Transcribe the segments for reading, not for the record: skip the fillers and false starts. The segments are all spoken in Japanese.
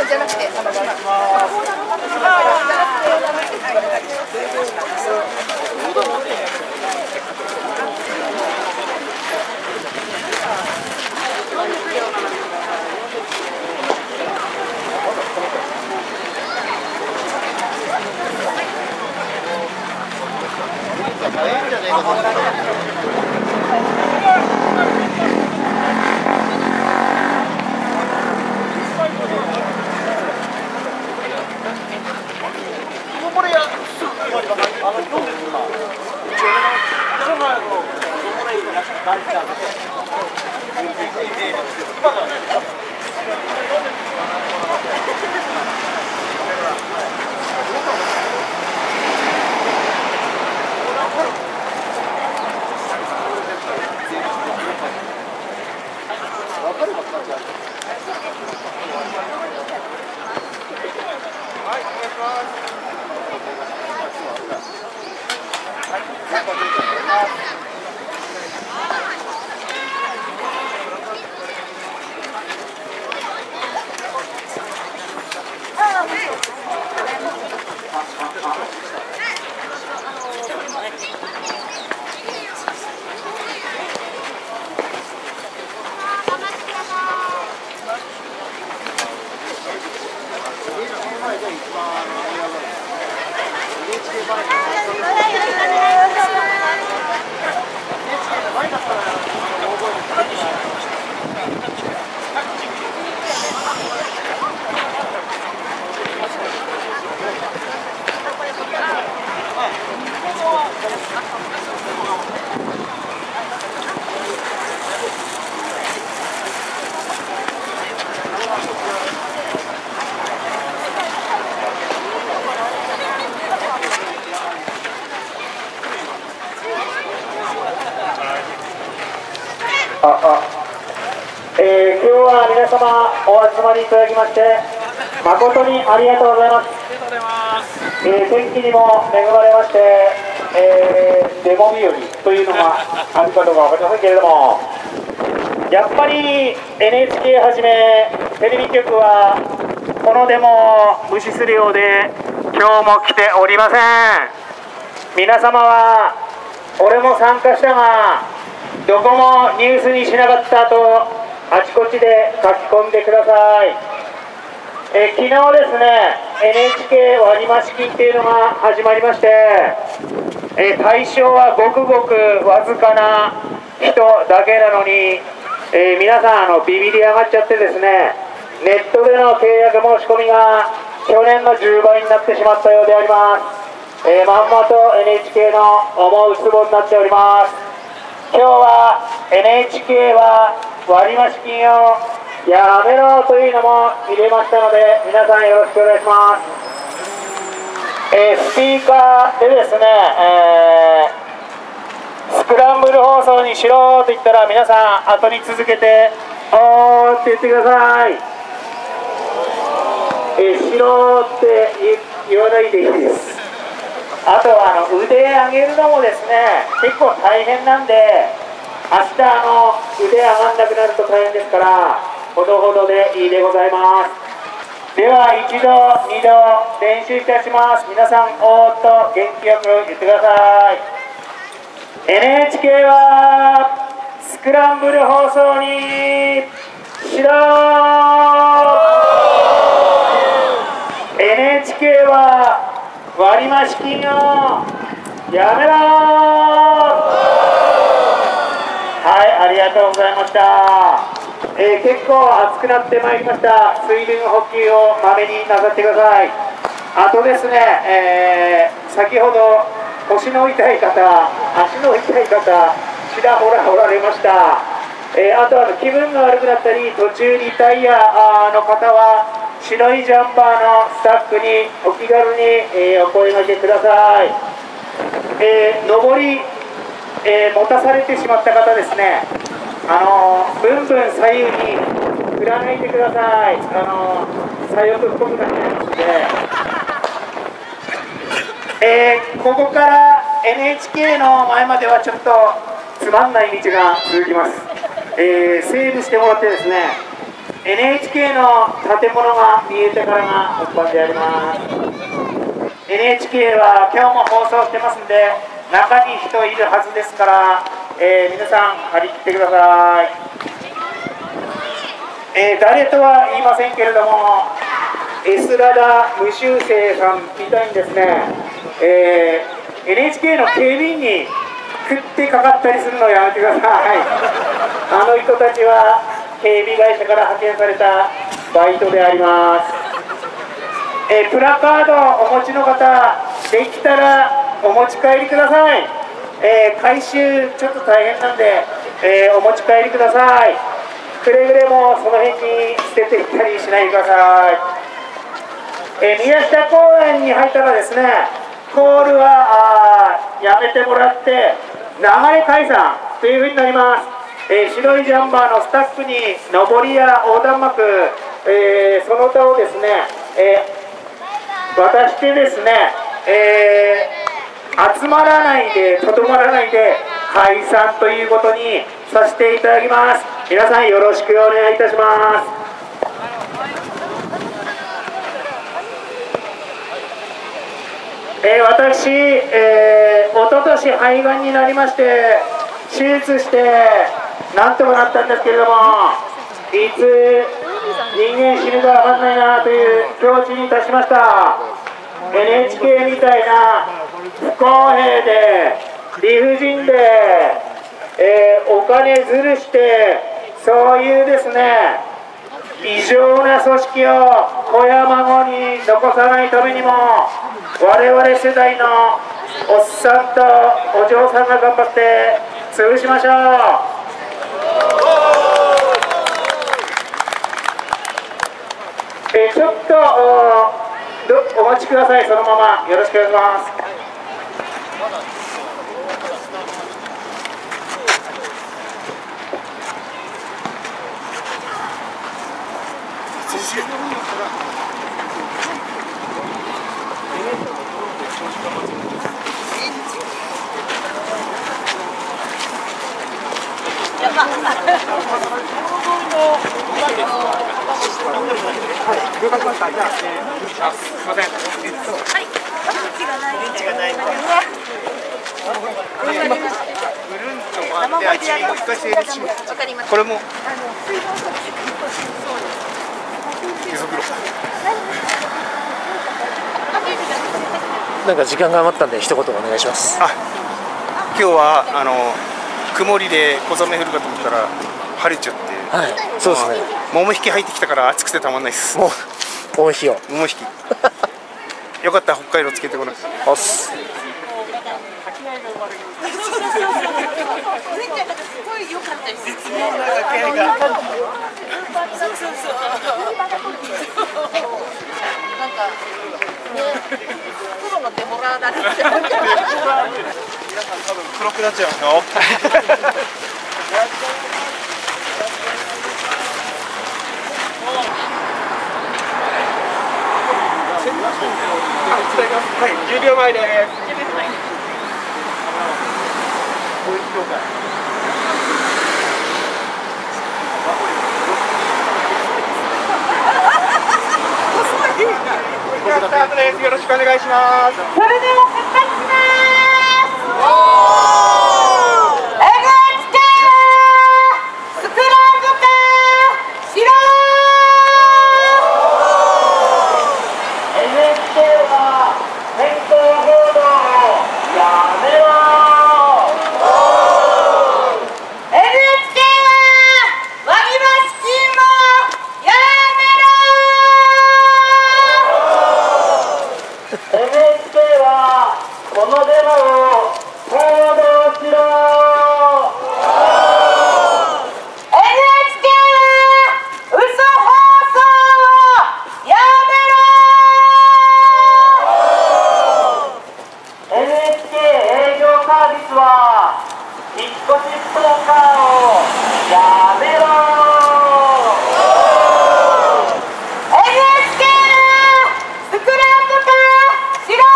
じゃなくて、今日は皆様お集まりいただきまして誠にありがとうございます。天気にも恵まれまして、デモ日和というのがあるかどうか分かりませんけれども、やっぱり NHK はじめテレビ局はこのデモを無視するようで今日も来ておりません。皆様は俺も参加したがどこもニュースにしなかったとあちこちで書き込んでください。昨日ですね NHK 割増金っていうのが始まりまして、対象はごくごくわずかな人だけなのに、皆さんビビり上がっちゃってですね、ネットでの契約申し込みが去年の10倍になってしまったようであります。まんまと NHK の思うつぼになっております。今日は NHK は割増金をやめろというのも入れましたので皆さんよろしくお願いします。スピーカーでですね、スクランブル放送にしろと言ったら皆さん後に続けておーって言ってください。しろって言わないでいいです。あとは腕上げるのもですね結構大変なんで、明日腕上がんなくなると大変ですからほどほどでいいでございます。では1度2度練習いたします。皆さんおーっと元気よく言ってください。 NHK はスクランブル放送にしろー。 NHK は割増金をやめろー。はい、ありがとうございました。結構暑くなってまいりました。水分補給をまめになさってください。あとですね、先ほど腰の痛い方、足の痛い方、ちらほらおられました。あと気分が悪くなったり、途中リタイアの方は、白いジャンパーのスタッフにお気軽に、お声掛けください。上り、持たされてしまった方ですね、ブンブン左右に振らないでください。左翼っぽくなってますので、ここから NHK の前まではちょっとつまんない道が続きます。セーブしてもらってですね、 NHK の建物が見えてからが本番であります。 NHK は今日も放送してますんで、中に人いるはずですから、皆さん張り切ってください。誰とは言いませんけれども、Sラダ無修正さんみたいにですね、NHK の警備員に食ってかかったりするのをやめてください。あの人たちは警備会社から派遣されたバイトであります。プラカードをお持ちの方、できたらお持ち帰りください。回収ちょっと大変なんで、お持ち帰りください。くれぐれもその辺に捨てていったりしないでください。宮下公園に入ったらですね、コールはやめてもらって流れ解散というふうになります。白いジャンバーのスタッフに上りや横断幕、その他をですね、渡してですね、集まらないでとどまらないで解散ということにさせていただきます。皆さんよろしくお願いいたします。私、おととし肺がんになりまして手術してなんとかなったんですけれども、いつ人間死ぬか分かんないなという境地に達しました。 NHK みたいな不公平で理不尽で、お金ずるしてそういうですね異常な組織を子や孫に残さないためにも、我々世代のおっさんとお嬢さんが頑張って潰しましょう。ちょっとお待ちください。そのままよろしくお願いします。了解しました。じゃあ、すみません。はい。電池がない。ぐるんと回ってあっちにもう一回整列します。これも。 なんか時間が余ったんで一言お願いします。 今日は曇りで小雨降るかと思ったら晴れちゃって、 はい、そうですね。 桃引き入ってきたから暑くてたまんないです。 もう桃引きを。 桃引き。よかったら北海道つけてごらん。 おっす。 プロのデモラーだね。 皆さん多分黒くなっちゃいますよ。はい、10秒前です。スタートです。よろしくお願いします。 それでは出発します。NHK スクランブルしろー。NHK は先行報道をやめろー。 NHK は割増金もやめろー。 NHK はこのデマを報道しろー。 NHK は嘘放送をやめろー。 NHK 営業サービスは引っ越しストーカーをやめろー。 NHK スクランブルしろ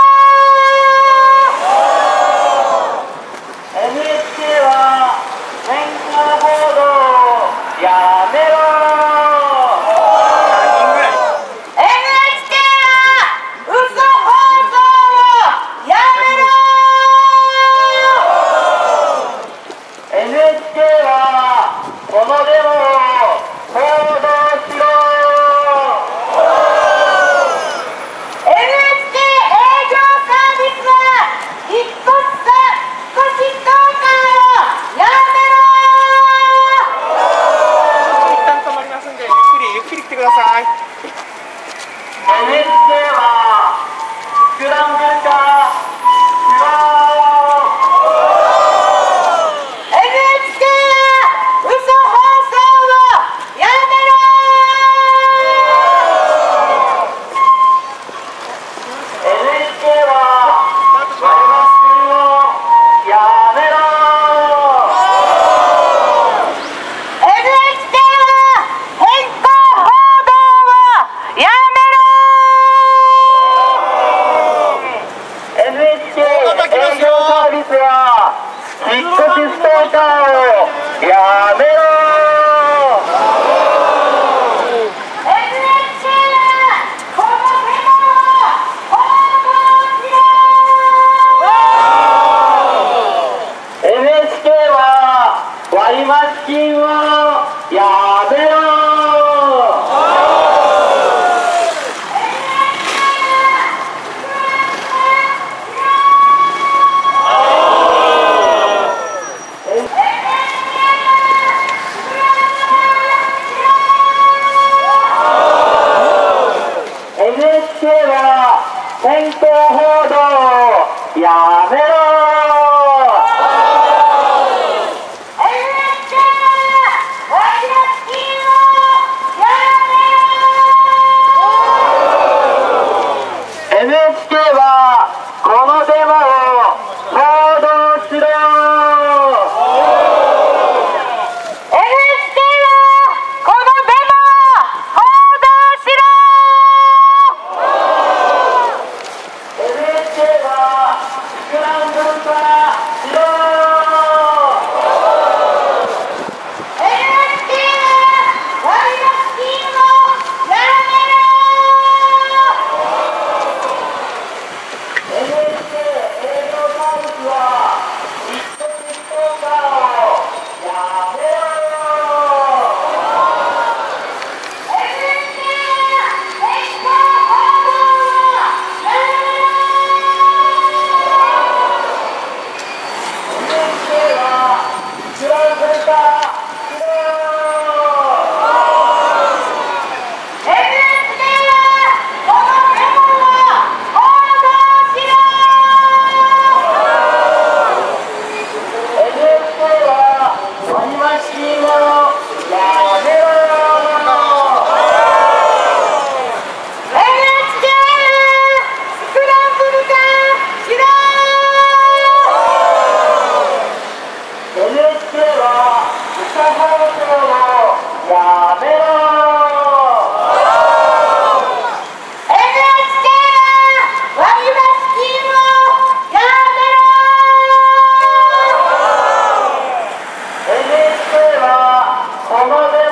ー。 NHK は先行報道をやめろー。 めろ。 NHK は割増金をやめろ。 NHK は先行報道をやめろ。 NHK はこのデモを報道しろ。 NHK はこのデモを報道しろ。 NHK はスクランブル化しろ。 NHK は割増金をやめろ。 NHK 営業サービスは一時ストーカーをやめろ。 NHK は先行報道をやめろ。 NHK はスクランブル化しろ。 NHK はこのデモを報道しろ。 NHK は割増金をやめろ。 NHK はスクランブル化しろ。 NHK は自社放送をやめろ。 NHK は割増金をやめろ。 NHK はこのデ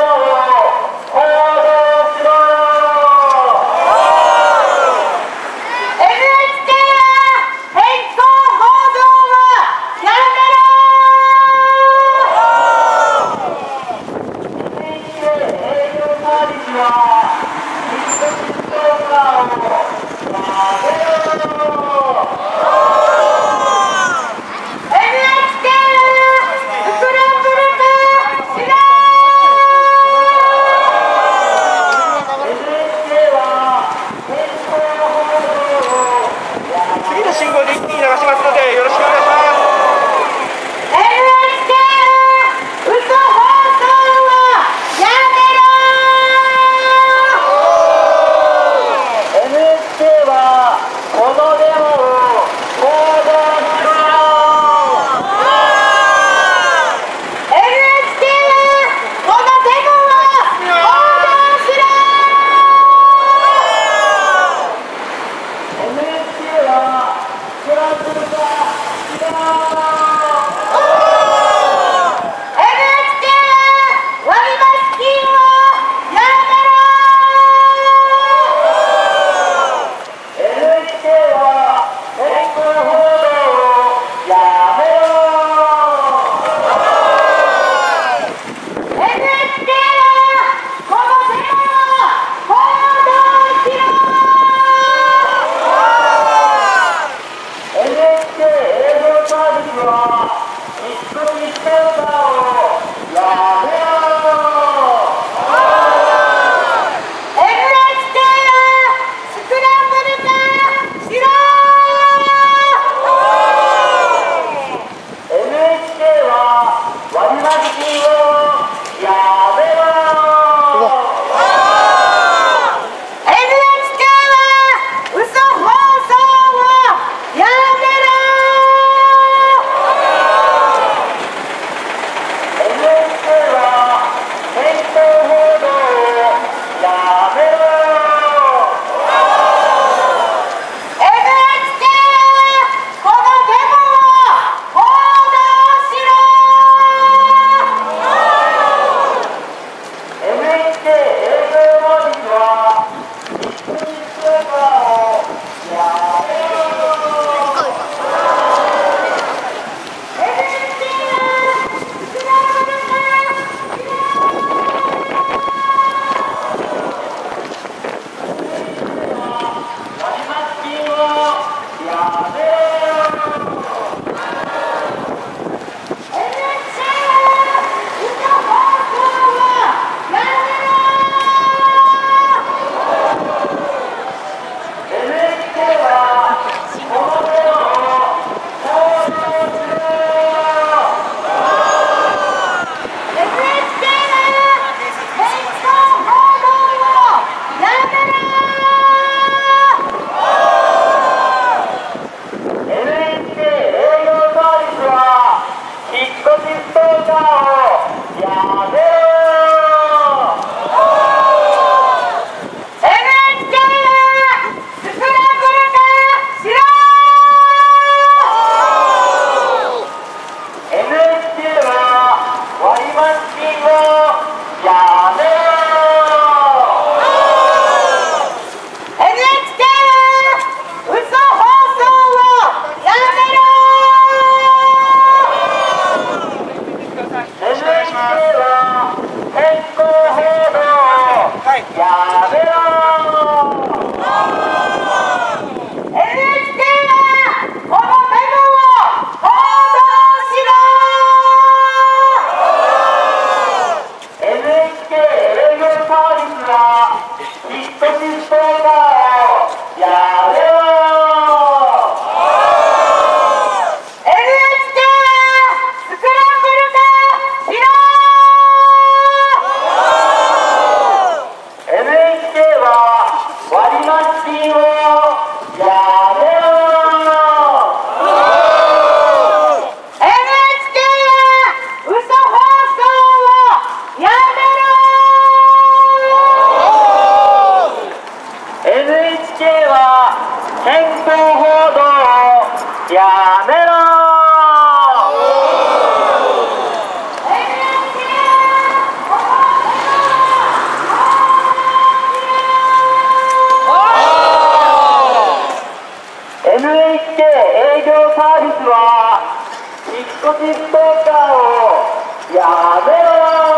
ストーカーをやめろ。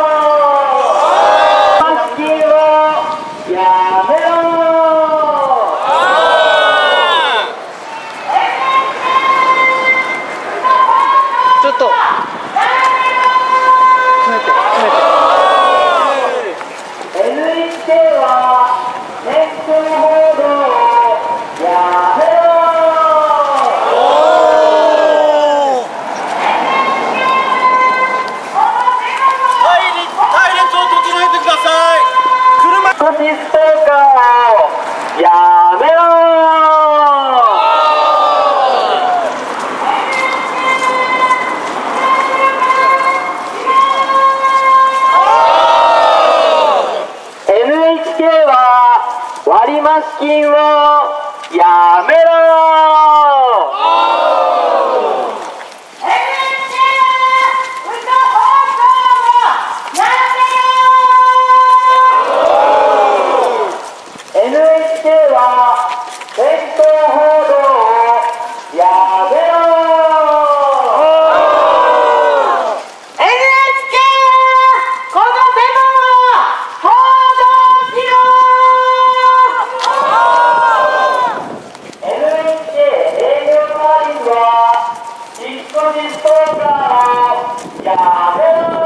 マスキンをやめろ。 ちょっと NHK は選挙報道をやめろ。 隊列を整えてください。 マスストーカーをやめろ。NHK は割増金をやめろ。NHK は戦闘報道をやめろ。NHK はこのデモを報道しろ。NHK 営業係員は引っ越しストーカーをやめろ。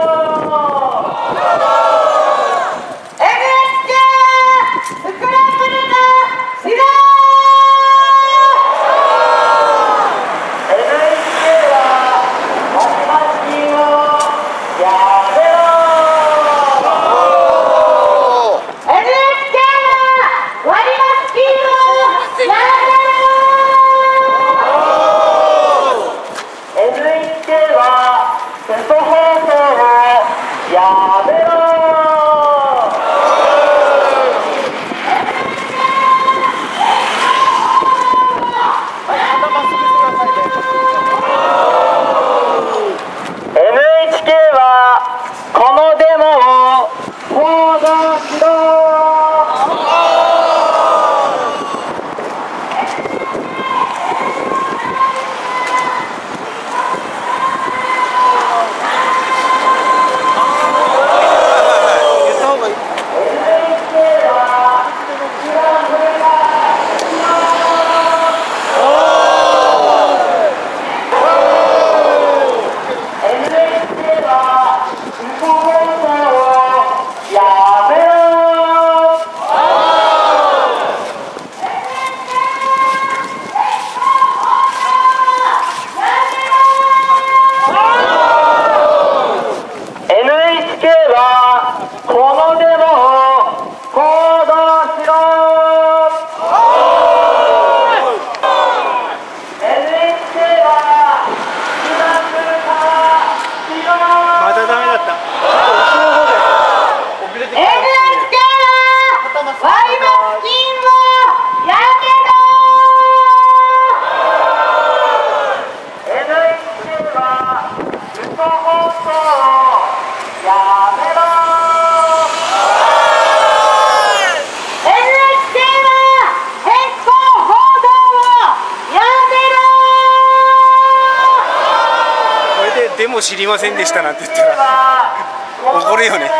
でも知りませんでしたなんて言ったら怒るよね。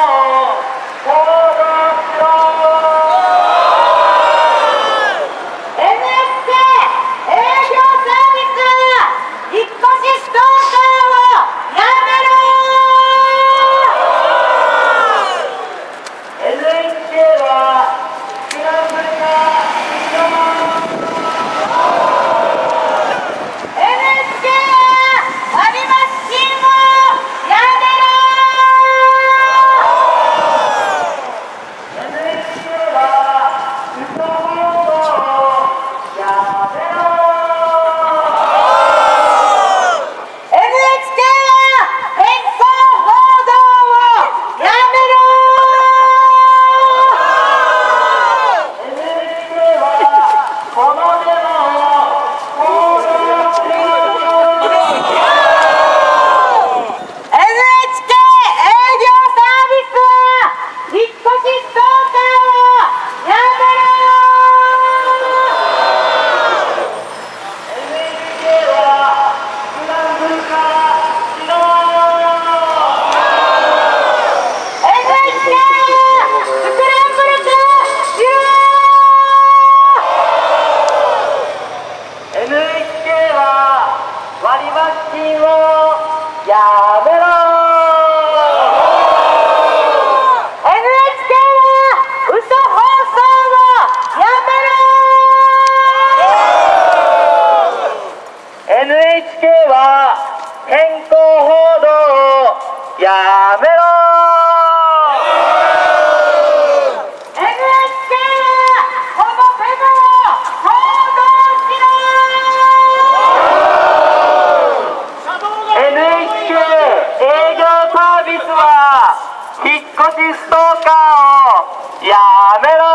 しストーカーをやめろ。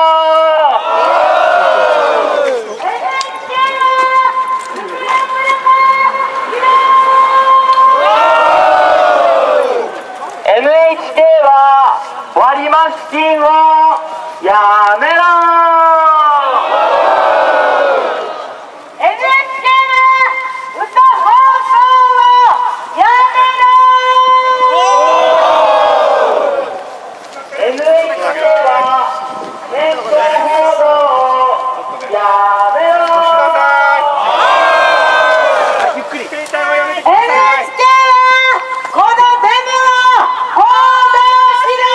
NHK は割増金をやめろ。 NHK は嘘放送をやめろ。 NHK はネット報道をやめろ。 NHK はこのデモを報道しろ。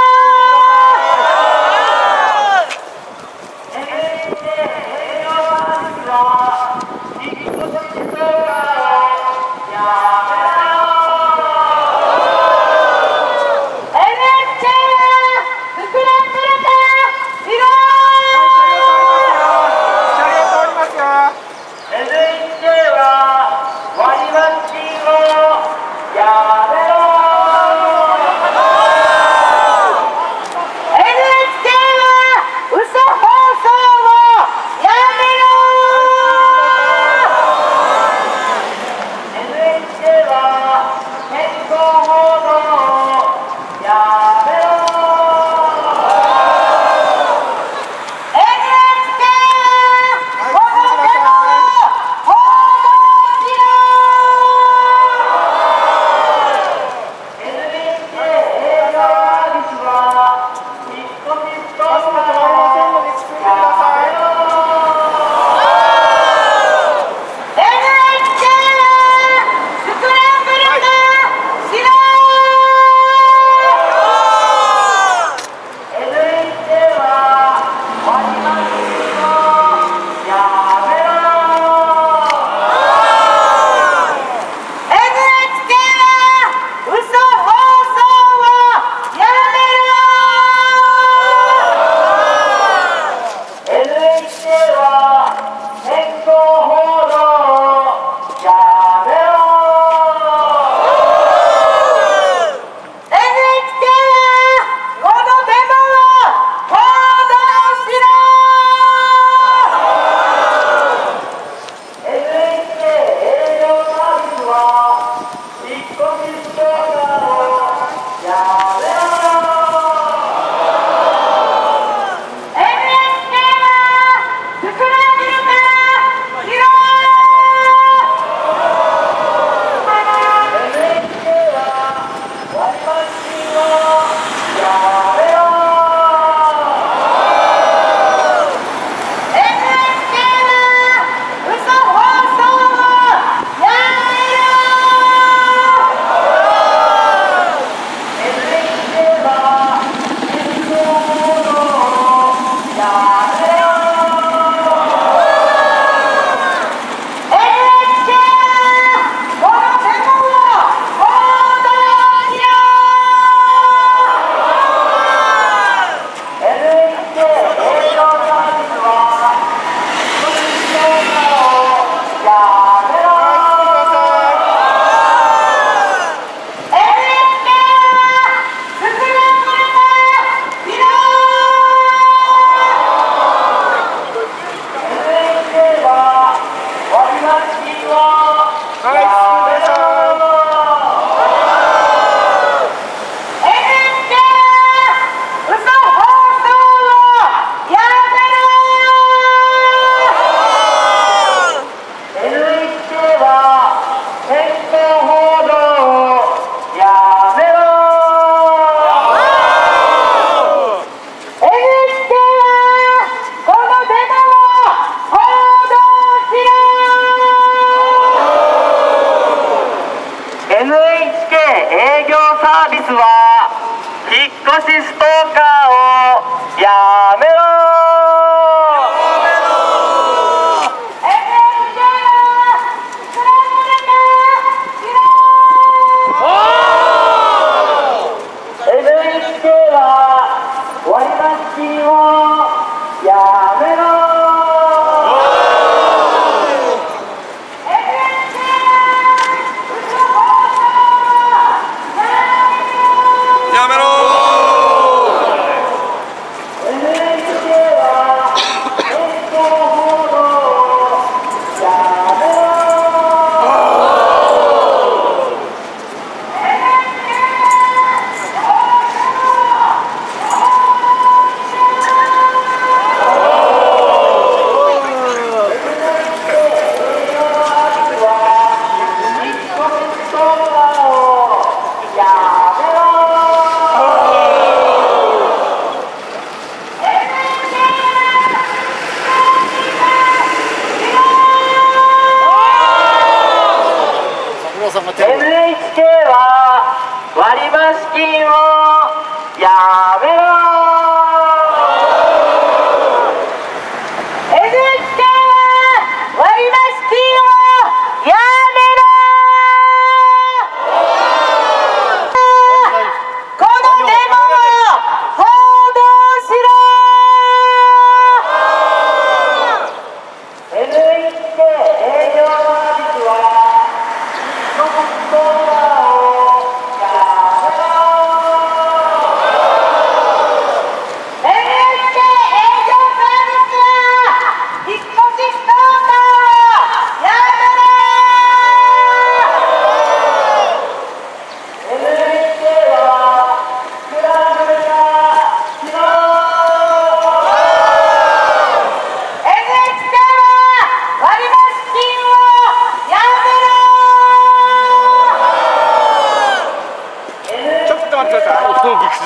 NHK 営業サービスは引っ越しストーカーをやめろ。 NHK はスクランブル化しろ。 NHK は割増金をやめろ。 NHK は嘘放送をやめろ。 NHK は健康報道をやめろ。 NHK はこのデモを報道しろ。 NHK 営業サービスは引っ越しストーカーをやめろ。 NHK はスクランブル化しろ。 NHK は割増金をやめろ。 NHK は嘘放送をやめろ。 NHK は健康報道をやめろ。 NHK はこのデモを報道しろ。 NHK 営業サービスは引っ越しストーカーをやめろ。 NHK はスクランブル化しろ。 NHK は割増金をやめろ。 NHK は嘘放送をやめろ。 NHK は健康報道をやめろ。 NHK はこのデモを報道しろ。 NHK 営業サービスは引っ越しストーカーをやめろ。 NHK はスクランブル化しろ。 NHK は割増金をやめろ。 NHK は嘘放送をやめろ。 NHK は健康報道をやめろ。 NHK はこのデモを報道しろ。 NHK 営業サービスは引っ越しストーカーをやめろ。 NHK はスクランブル化しろ。 NHK は割増金をやめろ。 NHK は嘘放送をやめろ。 やめろー。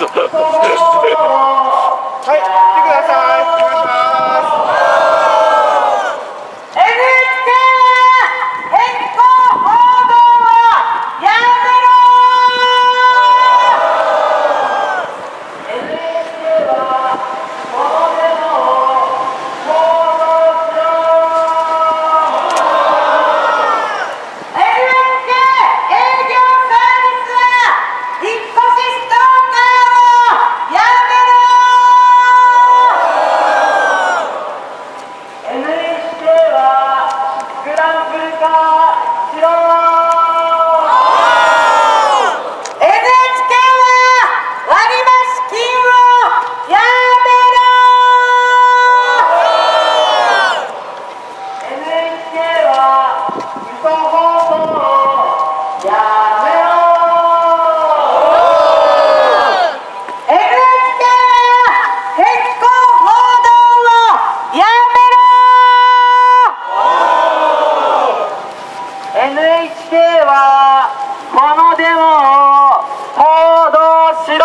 はい、来てください。お願いします。 NHK は変更報道はやめろ。 NHK はこのデモを報道しろ。 NHK 営業サービスは引っ越しストーカーをやめろ。 NHK はスクランブル化しろ。 NHK は割増金をやめろ。 NHK は嘘放送をやめろ。 NHK は変更報道をやめろ。 NHK はこのデモを報道しろ。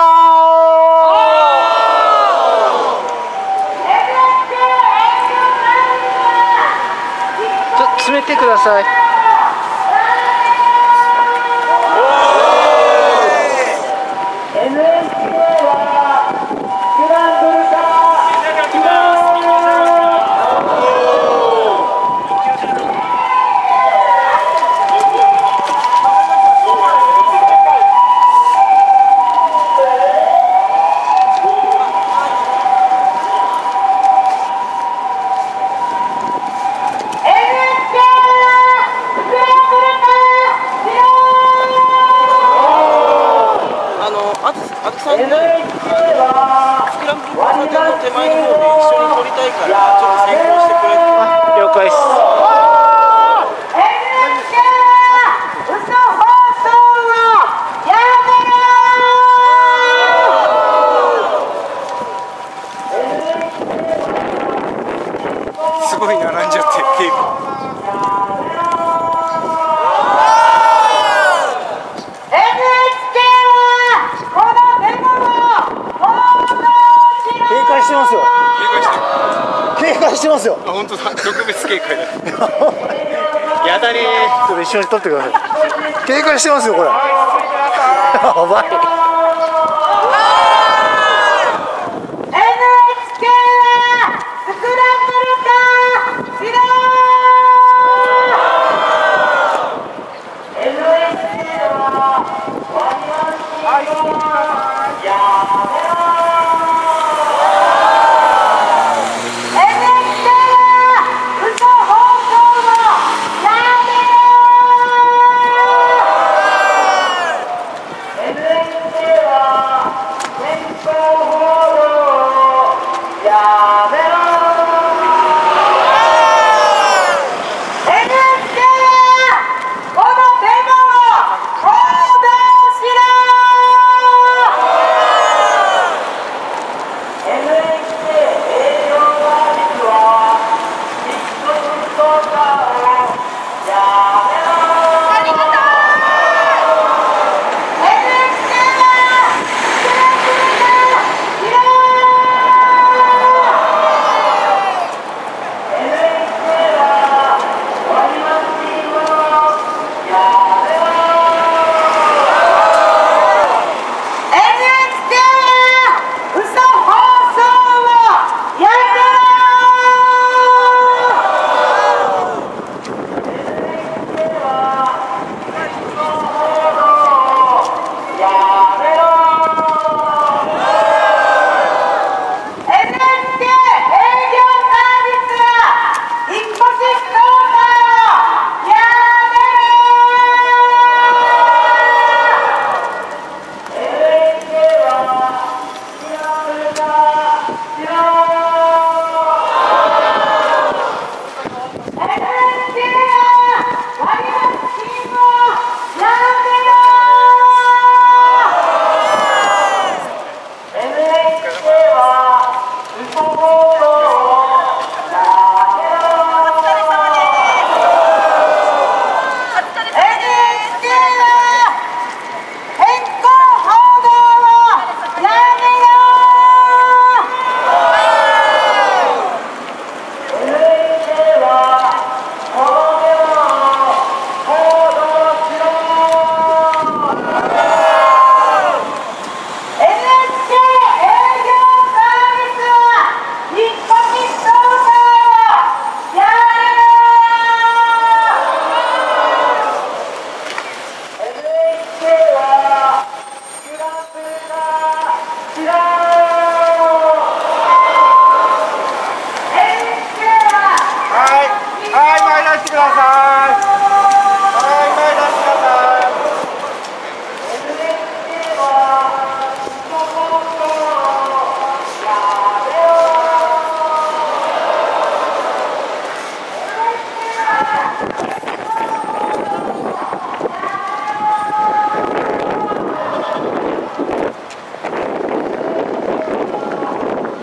NHK 営業サービスはちょっと詰めてください。 NHK はスクランブル化しろ。 NHK はスクランブル交差点の手前の方で一緒に撮りたいからちょっと先行してくれって。 了解です。 NHK は嘘放送をやめろ。 すごい並んじゃって警備。 NHK はこのデモを報道しろ。 警戒してますよ。 警戒してる。 警戒してますよ。 あ、本当だ。特別警戒だ。やだねー。 ちょっと一緒に撮ってください。警戒してますよこれ。やばい。 NHK はスクランブル化しろ。 NHK は割増金をやめろ。 NHK は嘘放送をやめろ。 NHK は健康報道をやめろ。 NHK はこのデモを報道しろ。 NHK 営業サービスは引っ越しストーカーをやめろ。 NHK はスクランブル化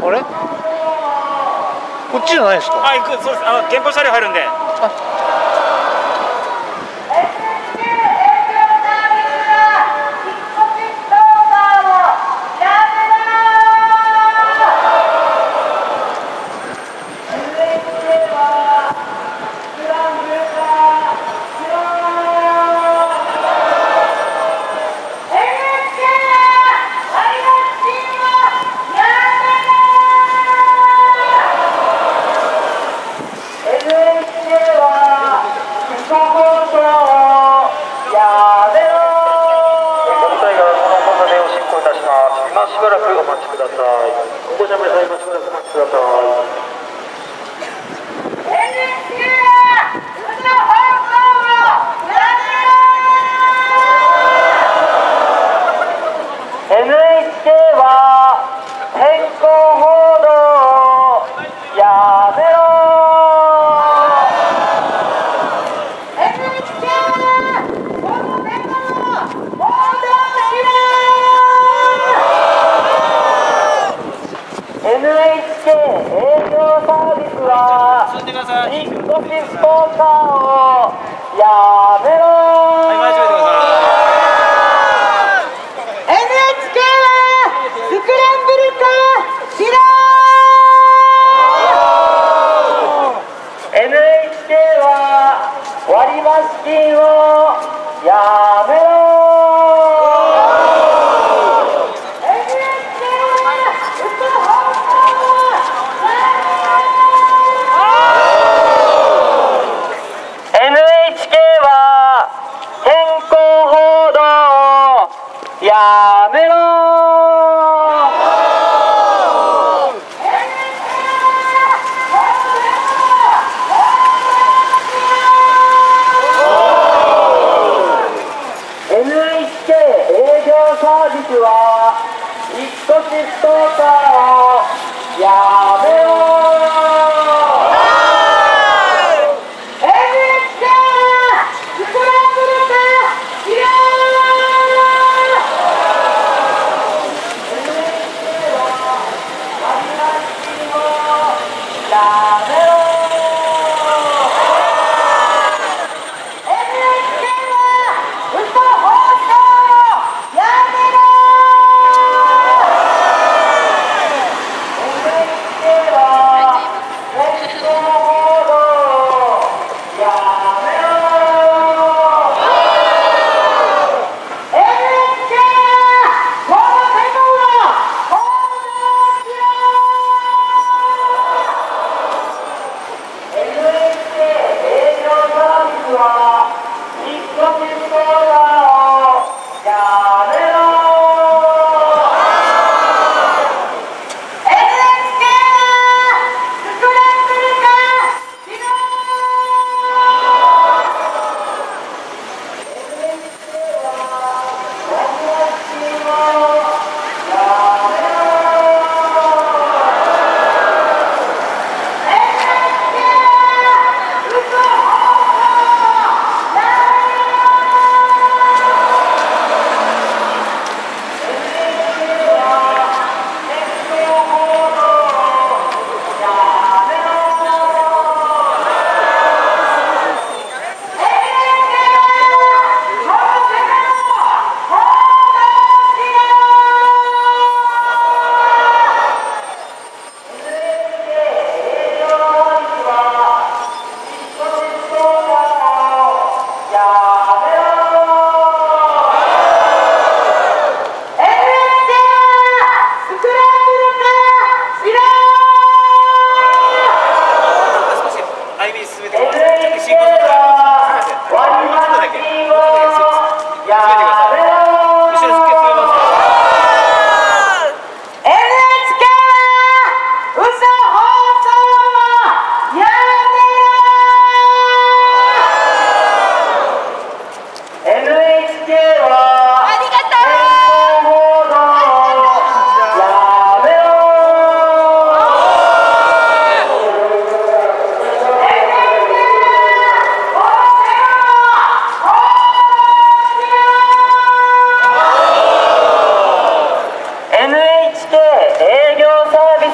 あれ？こっちじゃないですか？ あ、行く、そうです。原稿車両入るんで。 しばらくお待ちください。ご乗車までしばらくお待ちください。NHK は変更報道やめろ。NHK 営業サービスは引っ越しスポーカーをやめろ。はい、間違えてください。NHK はスクランブル化しろ。NHK は割増金をやめろ。やめろー。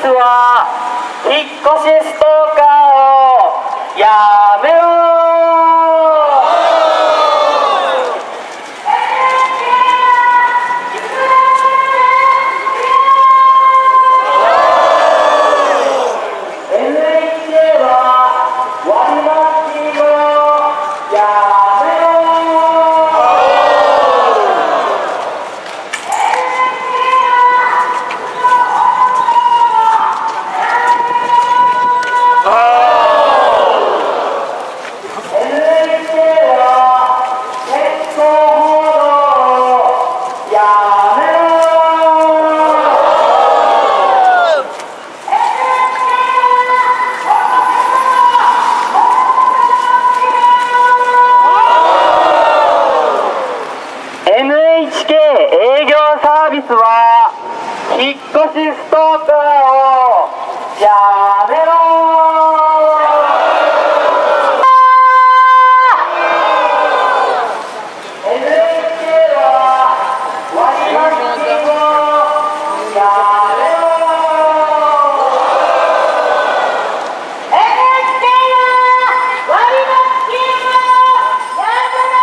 スは引っ越しストーカーをやめろ。NHK 営業サービスは引っ越しストーカーをやめろ。NHK は割増金をやめろ。NHK は割増金をやめろ。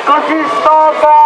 少しスタート